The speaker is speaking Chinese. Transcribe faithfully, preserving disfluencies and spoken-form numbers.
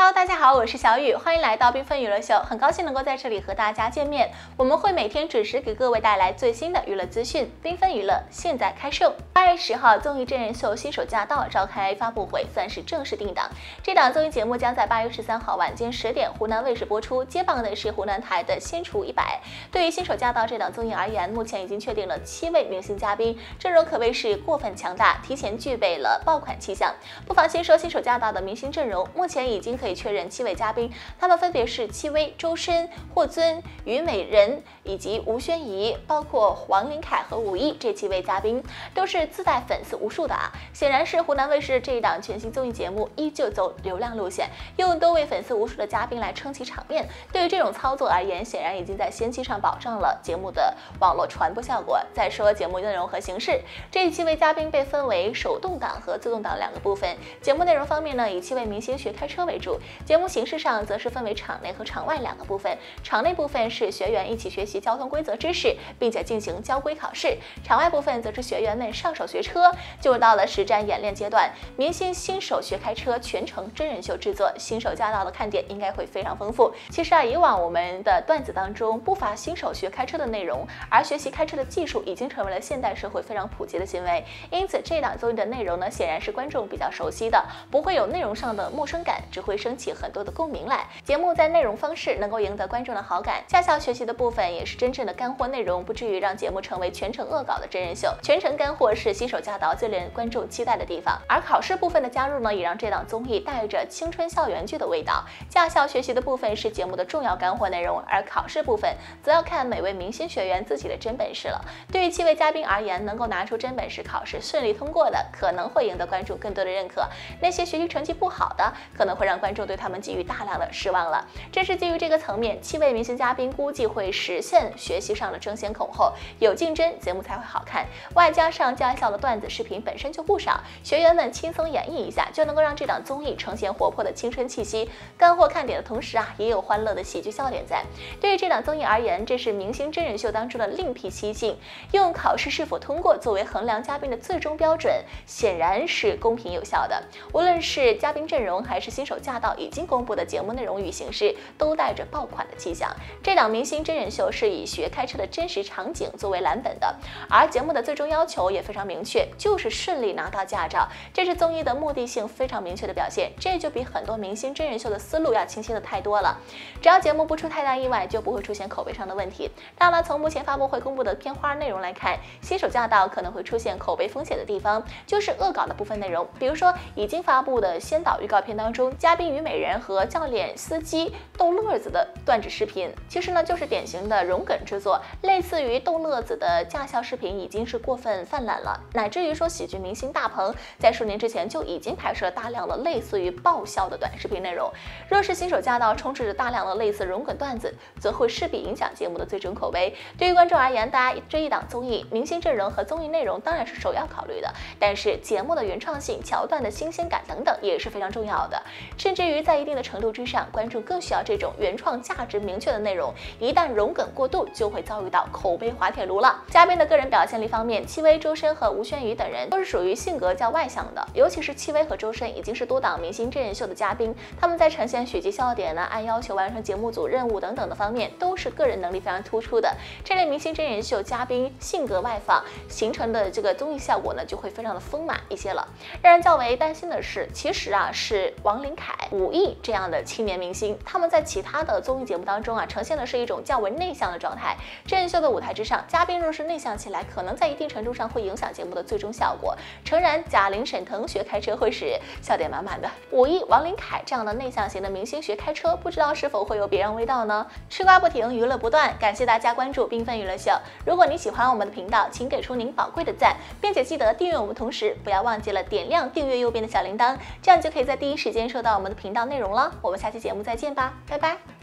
Hello， 大家好，我是小雨，欢迎来到缤纷娱乐秀，很高兴能够在这里和大家见面。我们会每天准时给各位带来最新的娱乐资讯，缤纷娱乐现在开售。八月十号，综艺真人秀《新手驾到》召开发布会，算是正式定档。这档综艺节目将在八月十三号晚间十点湖南卫视播出，接棒的是湖南台的《先厨一百》。对于《新手驾到》这档综艺而言，目前已经确定了七位明星嘉宾，阵容可谓是过分强大，提前具备了爆款气象。不妨先说《新手驾到》的明星阵容，目前已经可以确认七位嘉宾，他们分别是戚薇、周深、霍尊、虞美人以及吴宣仪，包括王琳凯和武艺，这七位嘉宾都是自带粉丝无数的啊！显然是湖南卫视这一档全新综艺节目依旧走流量路线，用多位粉丝无数的嘉宾来撑起场面。对于这种操作而言，显然已经在先期上保障了节目的网络传播效果。再说节目内容和形式，这七位嘉宾被分为手动挡和自动挡两个部分。节目内容方面呢，以七位明星学开车为主。节目形式上则是分为场内和场外两个部分，场内部分是学员一起学习交通规则知识，并且进行交规考试；场外部分则是学员们上手学车，就到了实战演练阶段。明星新手学开车全程真人秀制作，新手驾到的看点应该会非常丰富。其实啊，以往我们的段子当中不乏新手学开车的内容，而学习开车的技术已经成为了现代社会非常普及的行为，因此这档综艺的内容呢，显然是观众比较熟悉的，不会有内容上的陌生感，只会升起很多的共鸣来。节目在内容方式能够赢得观众的好感，驾校学习的部分也是真正的干货内容，不至于让节目成为全程恶搞的真人秀。全程干货是新手驾到最令观众期待的地方。而考试部分的加入呢，也让这档综艺带着青春校园剧的味道。驾校学习的部分是节目的重要干货内容，而考试部分则要看每位明星学员自己的真本事了。对于七位嘉宾而言，能够拿出真本事，考试顺利通过的，可能会赢得观众更多的认可；那些学习成绩不好的，可能会让观众对他们给予大量的失望了。正是基于这个层面，七位明星嘉宾估计会实现学习上的争先恐后，有竞争，节目才会好看。外加上驾校的段子视频本身就不少，学员们轻松演绎一下，就能够让这档综艺呈现活泼的青春气息。干货看点的同时啊，也有欢乐的喜剧笑点在。对于这档综艺而言，这是明星真人秀当中的另辟蹊径，用考试是否通过作为衡量嘉宾的最终标准，显然是公平有效的。无论是嘉宾阵容还是新手驾到已经公布的节目内容与形式，都带着爆款的气象。这档明星真人秀是以学开车的真实场景作为蓝本的，而节目的最终要求也非常明确，就是顺利拿到驾照。这是综艺的目的性非常明确的表现，这就比很多明星真人秀的思路要清晰的太多了。只要节目不出太大意外，就不会出现口碑上的问题。当然了，从目前发布会公布的片花内容来看，新手驾到可能会出现口碑风险的地方，就是恶搞的部分内容。比如说已经发布的先导预告片当中，嘉宾虞美人和教练司机逗乐子的段子视频，其实呢就是典型的融梗制作，类似于逗乐子的驾校视频已经是过分泛滥了，乃至于说喜剧明星大鹏在数年之前就已经拍摄了大量的类似于爆笑的短视频内容。若是新手驾到充斥着大量的类似融梗段子，则会势必影响节目的最终口碑。对于观众而言，大家这一档综艺，明星阵容和综艺内容当然是首要考虑的，但是节目的原创性、桥段的新鲜感等等也是非常重要的。甚至于在一定的程度之上，观众更需要这种原创价值明确的内容，一旦融梗过度，就会遭遇到口碑滑铁卢了。嘉宾的个人表现力方面，戚薇、周深和吴宣仪等人都是属于性格较外向的，尤其是戚薇和周深已经是多档明星真人秀的嘉宾，他们在呈现喜剧笑点呢、按要求完成节目组任务等等的方面，都是个人能力非常突出的。这类明星真人秀嘉宾性格外放，形成的这个综艺效果呢，就会非常的丰满一些了。让人较为担心的是，其实啊是王琳凯、武艺这样的青年明星，他们在其他的综艺节目当中啊，呈现的是一种较为内向的状态。真人秀的舞台之上，嘉宾若是内向起来，可能在一定程度上会影响节目的最终效果。诚然，贾玲、沈腾学开车会使笑点满满的，武艺、王琳凯这样的内向型的明星学开车，不知道是否会有别样味道呢？吃瓜不停，娱乐不断，感谢大家关注缤纷娱乐秀。如果你喜欢我们的频道，请给出您宝贵的赞，并且记得订阅我们，同时不要忘记了点亮订阅右边的小铃铛，这样就可以在第一时间收到我们的频道内容了。我们下期节目再见吧，拜拜。